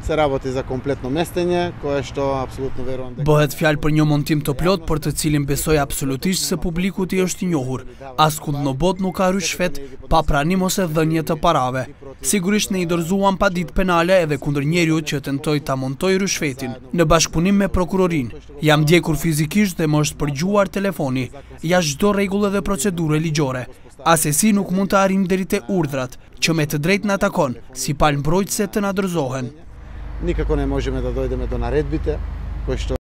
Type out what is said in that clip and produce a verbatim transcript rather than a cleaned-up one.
se raboti za kompletno mestenje, koje što apsolutno verujem da... Bëhet fjalë për një montim të plot për të cilin besoj absolutisht se publiku i është i njohur. Askund në botë nuk ka ryshfet pa pranim ose dhënje të parave. Sigurisht ne i dorëzuam pa ditë penale edhe kundër njeriu që tentoi ta montoi ryshfetin, në bashkëpunim me prokurorin. Jam ndjekur fizikisht dhe më është përgjuar telefoni, jashtë çdo rregulle dhe procedure ligjore. Asesi nuk mund të arrim deri te urdhrat, që me të drejtë na takon, si palë mbrojtëse të na dorëzohen. Nikako ne možemo da dojdeme do naredbite, koje što